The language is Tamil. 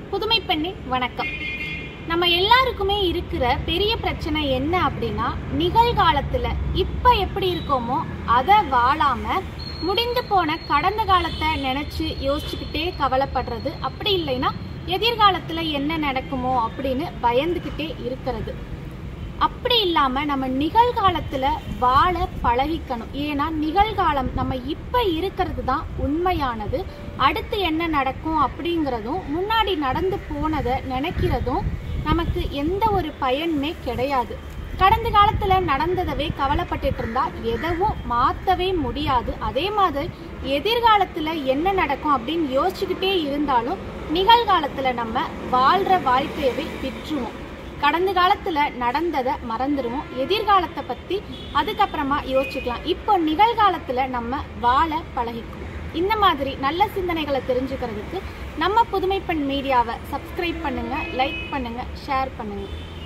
புதுமை பெண்ணே வணக்கம். நம்ம எல்லாருக்குமே இருக்கிற பெரிய பிரச்சனை என்ன அப்படின்னா, நிகழ்காலத்துல இப்ப எப்படி இருக்கோமோ அதை வாழாம முடிந்து போன கடந்த காலத்தை நினைச்சு யோசிச்சுக்கிட்டே கவலைப்படுறது, அப்படி இல்லைன்னா எதிர்காலத்துல என்ன நடக்குமோ அப்படின்னு பயந்துகிட்டே இருக்கிறது. அப்படி இல்லாம நம்ம நிகழ்காலத்துல வாழ பழகிக்கணும். ஏன்னா நிகழ்காலம் நம்ம இப்ப இருக்கிறது தான் உண்மையானது. அடுத்து என்ன நடக்கும் அப்படிங்கிறதும் முன்னாடி நடந்து போனதை நினைக்கிறதும் நமக்கு எந்த ஒரு பயனுமே கிடையாது. கடந்த காலத்துல நடந்ததவே கவலைப்பட்டுட்டு இருந்தா எதுவும் மாத்தவே முடியாது. அதே மாதிரி எதிர்காலத்துல என்ன நடக்கும் அப்படின்னு யோசிச்சுக்கிட்டே இருந்தாலும் நிகழ்காலத்துல நம்ம வாழ்ற வாழ்க்கையவே விற்றுவோம். கடந்த காலத்துல நடந்ததை மறந்துடுவோம். எதிர்காலத்தை பத்தி அதுக்கப்புறமா யோசிச்சுக்கலாம். இப்போ நிகழ்காலத்துல நம்ம வாழ பழகிக்குவோம். இந்த மாதிரி நல்ல சிந்தனைகளை தெரிஞ்சுக்கிறதுக்கு நம்ம புதுமை பெண் மீடியாவை சப்ஸ்கிரைப் பண்ணுங்க, லைக் பண்ணுங்க, ஷேர் பண்ணுங்க.